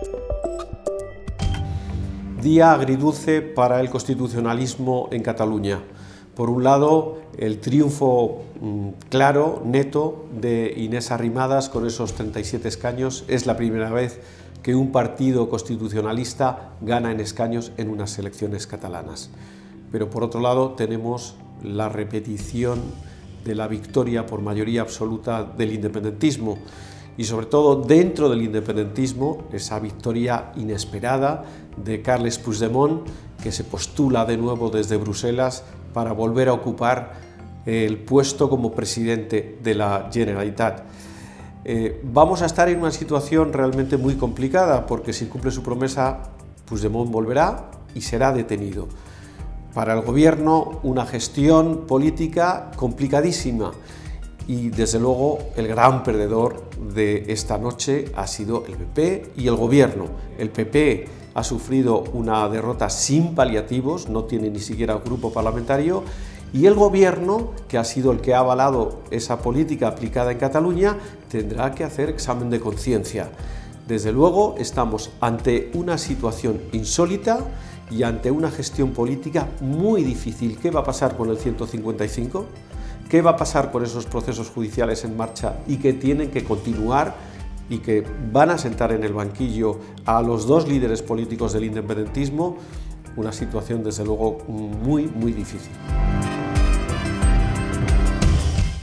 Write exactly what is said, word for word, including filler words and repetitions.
Día agridulce para el constitucionalismo en Cataluña. Por un lado, el triunfo mmm, claro, neto, de Inés Arrimadas con esos treinta y siete escaños. Es la primera vez que un partido constitucionalista gana en escaños en unas elecciones catalanas. Pero por otro lado tenemos la repetición de la victoria por mayoría absoluta del independentismo y sobre todo dentro del independentismo esa victoria inesperada de Carles Puigdemont, que se postula de nuevo desde Bruselas para volver a ocupar el puesto como presidente de la Generalitat. Eh, vamos a estar en una situación realmente muy complicada porque si cumple su promesa, Puigdemont volverá y será detenido. Para el gobierno, una gestión política complicadísima y desde luego el gran perdedor de esta noche ha sido el P P y el gobierno. El P P ha sufrido una derrota sin paliativos, no tiene ni siquiera grupo parlamentario, y el gobierno, que ha sido el que ha avalado esa política aplicada en Cataluña, tendrá que hacer examen de conciencia. Desde luego estamos ante una situación insólita y ante una gestión política muy difícil. ¿Qué va a pasar con el ciento cincuenta y cinco? ¿Qué va a pasar con esos procesos judiciales en marcha y que tienen que continuar y que van a sentar en el banquillo a los dos líderes políticos del independentismo? Una situación desde luego muy, muy difícil.